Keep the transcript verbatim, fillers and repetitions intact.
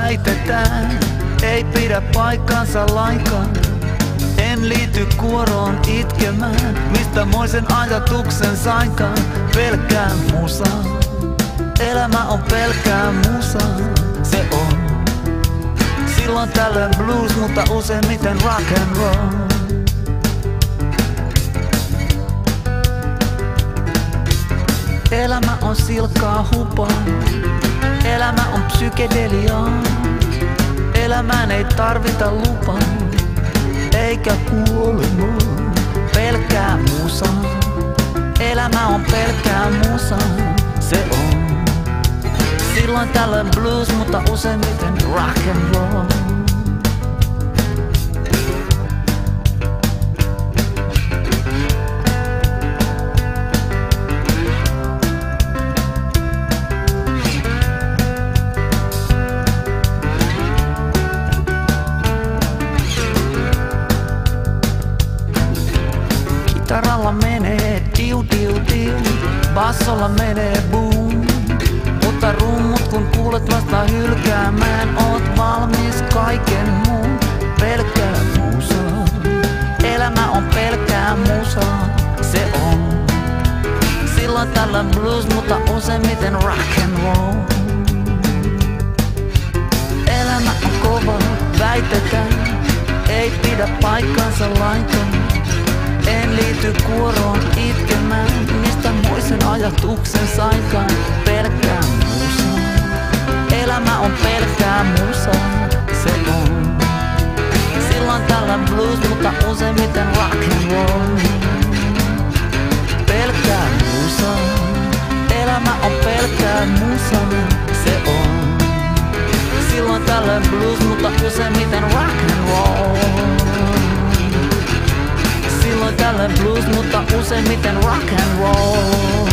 väitetään, ei pidä paikkansa lainkaan. En liity kuoroon itkemään, mistä moisen ajatuksen sainkaan. Pelkkää musaa, elämä on pelkkää musaa. Se on silloin tällöin blues, mutta useimmiten rock and roll. Elämä on silkkaa hupaa, elämä on psykedeliaa. Elämään ei tarvita lupaa, eikä kuolemaa. Pelkkää musaa, elämä on pelkkää musaa. Se on silloin tällöin blues, mutta useimmiten rock and roll. Kitaralla menee diu diu diu, bassolla menee boom. Mutta rummut kun kuulet vasta hylkäämään, oot valmis kaiken muun. Pelkkää musaa, elämä on pelkkää musaa. Se on silloin tällöin blues, mutta useimmiten rock and roll. Elämä on kova, väitetään, ei pidä paikkansa lainkaan. En liity kuoroon itkemään, mistä moisen ajatuksen sainkaan. Pelkkää musaa, elämä on pelkkää musaa. Se on silloin tällöin blues, mutta useimmiten rock and roll. Pelkkää musaa, elämä on pelkkää musaa. Se on silloin tällöin blues, mutta useimmiten rock and roll. Silloin tällöin blues, mutta useimmiten rock and roll.